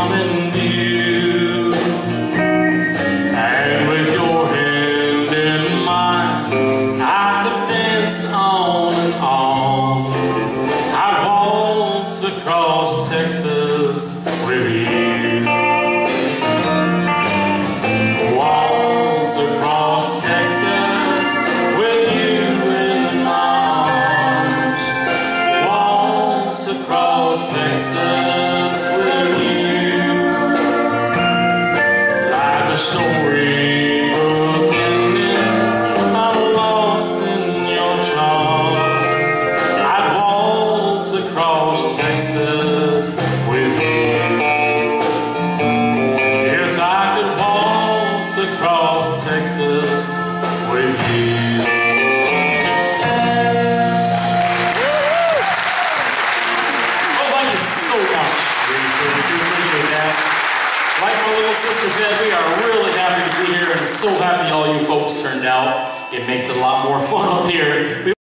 come in view. And with your hand in mine, I could dance on and on. I'd waltz across Texas with you. Waltz across Texas with you in my arms. Waltz across Texas with you. Like a storybook ending, I'm lost in your charms. I'd waltz across Texas with you. Yes, I could waltz across Texas with you. Oh, thank you so much. We appreciate that. Like my little sister said, we are really happy to be here and so happy all you folks turned out. It makes it a lot more fun up here.